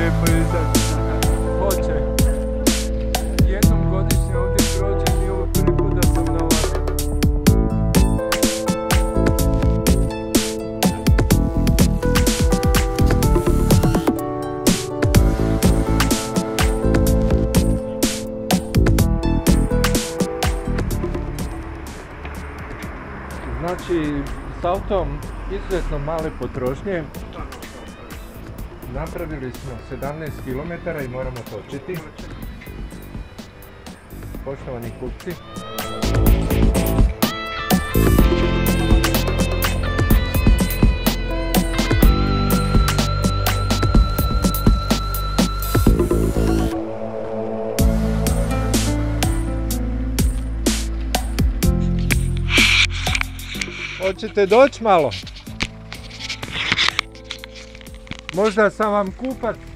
lijepo izaći. Hoće. Jednom godišnje ovdje prođem i ovo prvi put da sam na ovako. Znači, s autom izuzetno male potrošnje. Napravili smo 17 km i moramo točiti. Poštovani kupci. Hoćete doći malo? Možda sam vam kupac